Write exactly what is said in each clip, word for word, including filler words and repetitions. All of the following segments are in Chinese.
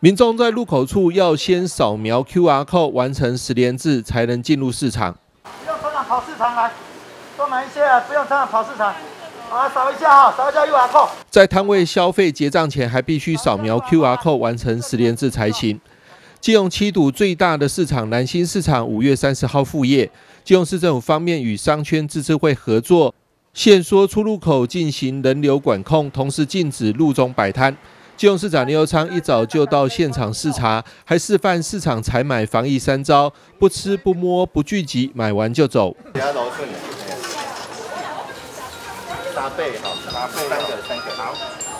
民众在入口处要先扫描 Q R code 完成实联制，才能进入市场。 不用常常跑市场来，多买一些啊！不用常常跑市场，啊，扫一下哈，扫一下 Q R code。 在摊位消费结账前，还必须扫描 Q R code 完成实联制才行。基隆七堵最大的市场南新市场五月三十号复业，基隆市政府方面与商圈自治会合作，限缩出入口进行人流管控，同时禁止路中摆摊。基隆市长林右昌一早就到现场视察，还示范市场采买防疫三招：不吃、不摸、不聚集，买完就走。 加柔顺的，沙贝好，沙贝三个三个好。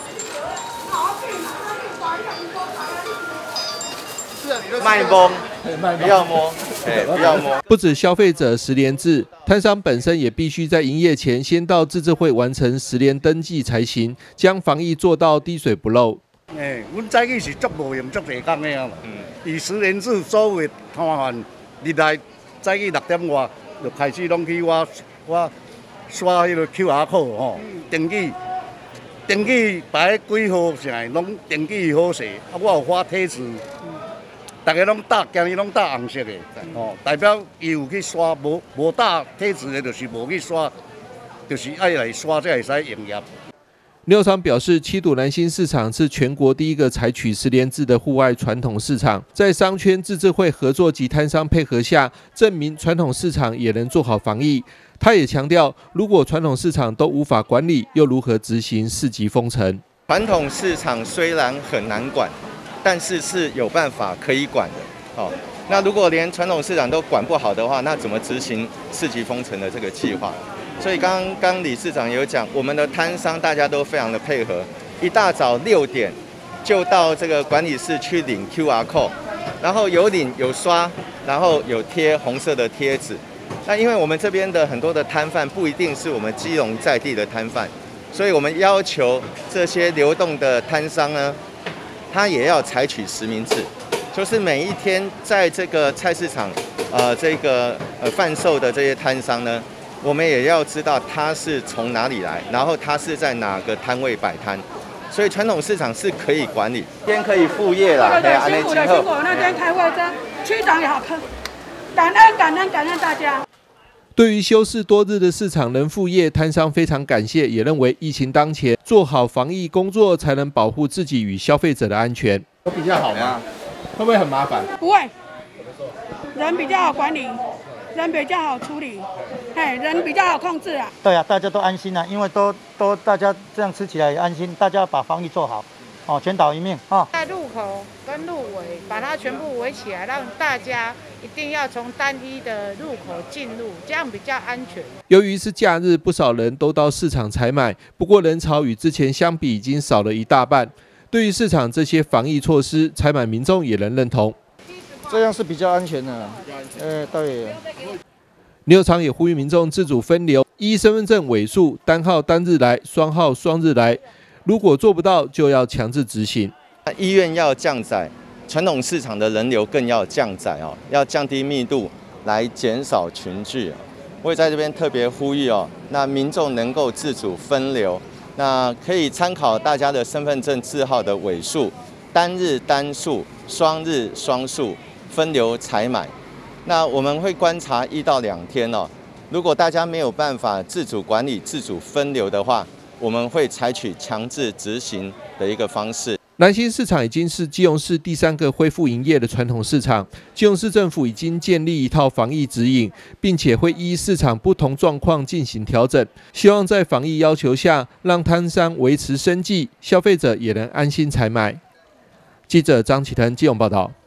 卖摸，不要摸，哎，不要摸。 不止消费者实联制，摊商本身也必须在营业前先到自治会完成实联登记才行，将防疫做到滴水不漏。 诶，阮早起是足无用足济工的啊嘛。嗯。以实联制所有摊贩，日来早起六点外就开始拢去我我刷迄个 Q R code 吼，登记登记排几号啥，拢登记好势。啊，我有发贴纸。大家拢打，今日拢打红色的，哦，代表伊有去刷，无无打贴纸的，就是无去刷，就是爱来刷才会使营业。 林右昌表示，七堵南新市场是全国第一个采取实联制的户外传统市场，在商圈自治会合作及摊商配合下，证明传统市场也能做好防疫。他也强调，如果传统市场都无法管理，又如何执行四级封城？ 传统市场虽然很难管，但是是有办法可以管的。哦，那如果连传统市场都管不好的话，那怎么执行四级封城的这个计划？所以刚刚理事长有讲，我们的摊商大家都非常的配合，一大早六点就到这个管理室去领 Q R code， 然后有领有刷，然后有贴红色的贴纸。那因为我们这边的很多的摊贩不一定是我们基隆在地的摊贩，所以我们要求这些流动的摊商呢，他也要采取实名制，就是每一天在这个菜市场，呃，这个呃贩售的这些摊商呢，我们也要知道他是从哪里来，然后他是在哪个摊位摆摊，所以传统市场是可以管理。今天可以复业了， 对对，辛苦了辛苦了，那天开会，这区长也好，感恩感恩感恩大家。 对于休市多日的市场能复业，摊商非常感谢，也认为疫情当前，做好防疫工作才能保护自己与消费者的安全。 有比较好吗？会不会很麻烦？ 不会，人比较好管理，人比较好处理，哎，人比较好控制啊。 对啊，大家都安心啊，因为都都大家这样吃起来也安心，大家把防疫做好。哦，全岛一命啊！ 在入口跟入围，把它全部围起来，让大家一定要从单一的入口进入，这样比较安全。 由于是假日，不少人都到市场采买，不过人潮与之前相比已经少了一大半。对于市场这些防疫措施，采买民众也能认同。 这样是比较安全的。呃，对。 林右昌也呼吁民众自主分流，依身份证尾数，单号单日来，双号双日来。如果做不到，就要强制执行。 医院要降载，传统市场的人流更要降载哦，要降低密度来减少群聚。我也在这边特别呼吁哦，那民众能够自主分流，那可以参考大家的身份证字号的尾数，单日单数、双日双数分流采买。那我们会观察一到两天哦，如果大家没有办法自主管理、自主分流的话，我们会采取强制执行的一个方式。 南新市场已经是基隆市第三个恢复营业的传统市场，基隆市政府已经建立一套防疫指引，并且会依市场不同状况进行调整，希望在防疫要求下，让摊商维持生计，消费者也能安心采买。记者张启腾基隆报道。